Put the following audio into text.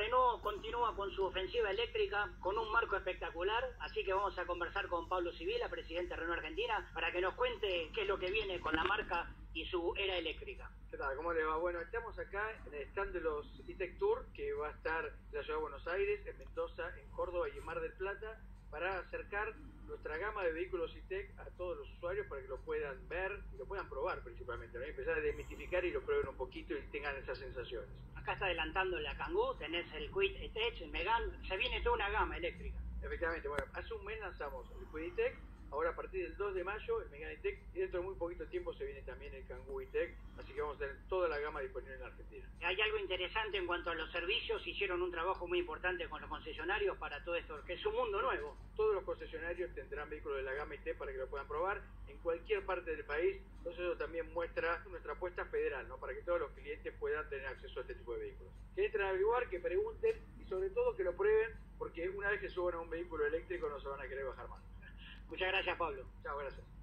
Renault continúa con su ofensiva eléctrica con un marco espectacular, así que vamos a conversar con Pablo Civila, presidente de Renault Argentina, para que nos cuente qué es lo que viene con la marca y su era eléctrica. ¿Qué tal? ¿Cómo le va? Bueno, estamos acá en el stand de los E-Tech Tour, que va a estar en la ciudad de Buenos Aires, en Mendoza, en Córdoba y en Mar del Plata, para acercar nuestra gama de vehículos E-Tech a todos los usuarios para que lo puedan ver y lo puedan probar principalmente, ¿no? Y empezar a desmitificar y lo prueben un poquito y tengan esas sensaciones. Acá está adelantando la Kangoo, tenés el Kwid E-Tech, el Megane, se viene toda una gama eléctrica. Efectivamente, bueno, hace un mes lanzamos el Kwid E-Tech, ahora a partir del 2 de mayo el Megane E-Tech, y dentro de muy poquito tiempo se viene también el Kangoo E-Tech, así que vamos a tener toda la gama disponible en la Argentina. Hay algo interesante en cuanto a los servicios, hicieron un trabajo muy importante con los concesionarios para todo esto, que es un mundo nuevo. Todos los concesionarios tendrán vehículos de la gama E-Tech para que lo puedan probar en cualquier parte del país, entonces eso también muestra nuestra apuesta federal, ¿no? Para que todos los clientes puedan tener acceso a este tipo de vehículos. Que entren a averiguar, que pregunten y sobre todo que lo prueben, porque una vez que suban a un vehículo eléctrico no se van a querer bajar más. Muchas gracias, Pablo. Chao, gracias.